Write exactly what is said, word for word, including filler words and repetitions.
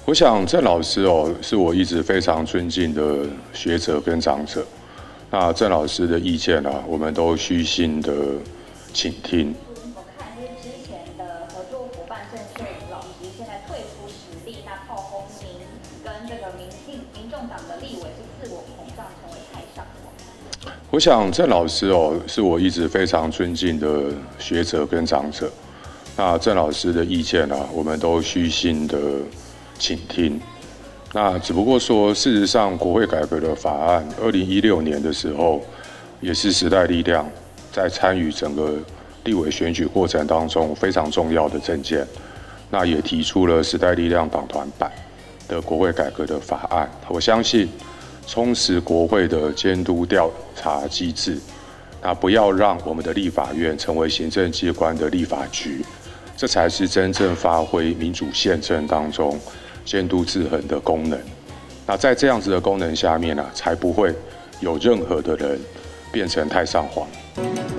我想郑老师哦，是我一直非常尊敬的学者跟长者。那郑老师的意见啊，我们都虚心的倾听。 我看就是之前的合作伙伴郑秀如老师现在退出实力，那炮轰您跟这个民进民众党的立委是自我膨胀，成为太上皇。 我想郑老师哦，是我一直非常尊敬的学者跟长者。那郑老师的意见啊，我们都虚心的倾听。那只不过说，事实上，国会改革的法案，二零一六年的时候，也是时代力量在参与整个立委选举过程当中非常重要的政见。那也提出了时代力量党团版的国会改革的法案。我相信，充实国会的监督调查机制，那不要让我们的立法院成为行政机关的立法局，这才是真正发挥民主宪政当中监督制衡的功能。那在这样子的功能下面呢、啊，才不会有任何的人变成太上皇。